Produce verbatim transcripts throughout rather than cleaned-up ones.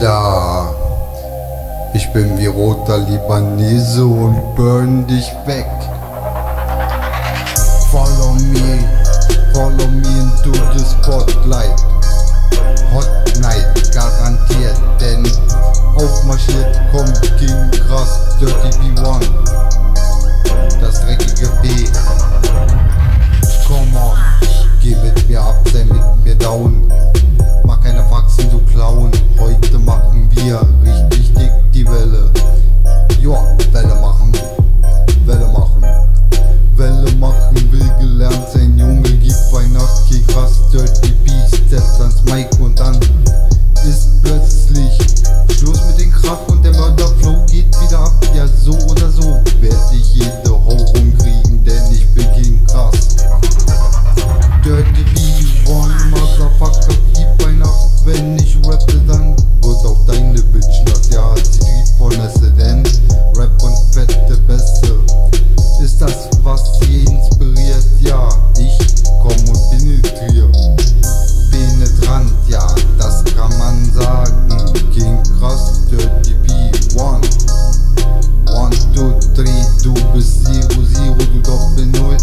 Killer. Ich bin wie roter Libanese und burn dich weg. Follow me, follow me into the spotlight. Hot Night garantiert, denn aufmarschiert kommt King Krass, Dirty B eins. Das dreckige B. Come on, geh mit mir ab, sei mit mir down. Mach keine Faxen, du Clown. Heute machen wir richtig dick die Welle. Joa, Welle machen, Welle machen. Welle machen will gelernt sein, Junge, gib Weihnacht, King Krass, Dirty B, steppt ans Mic und dann ist plötzlich Schluss mit dem Krach und der Mörderflow geht wieder ab. Ja, so oder so werd ich jede Ho rumkriegen, denn ich bin King Krass. Dirty B eins, Motherfucker, gib Weihnacht, wenn ich rappe, dann wird auch deine Bitch nass. Ja, sie trieb von Esse, denn Rap und fette Beste ist das, was sie inspiriert. Ja, ich komm und penetriere. Penetrant, ja, das kann man sagen. King Krass, Dirty B eins. One, two, three, du bist Zero, Zero, du Doppel Null.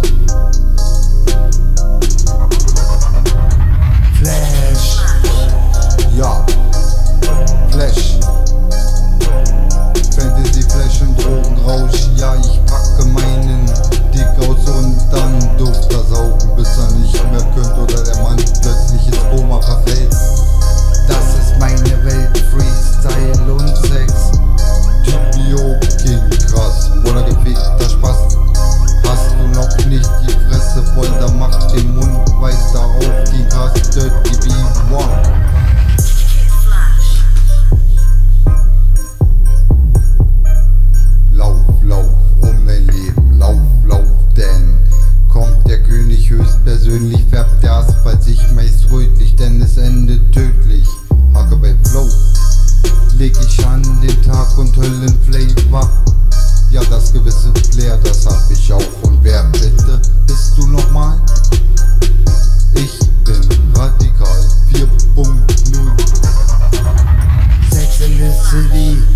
Flash, ja, Flash. Fantasy, Flash und Drogenrausch, ja, ich packe meinen Dick aus und dann durft er saugen, bis er nicht mehr könnte oder der Mann plötzlich ins Koma verfällt. Das ist meine Welt, Freestyle und Sex. T B O, King Krass, oder gefickter Spaß. Hast du noch nicht die Fresse voll, dann mach den Mund weiter auf, King Krass, Dirty B eins. Lauf, lauf um dein Leben, lauf, lauf, denn kommt der König höchstpersönlich, färbt der Asphalt sich meist rötlich, denn es endet tödlich. Hacke bei Flow, leg ich an den Tag und Höllenflavor. Ja, das gewisse Flair, das hab ich auch. Und wer bitte bist du nochmal? Ich bin radikal vier Punkt null. Sex in the City,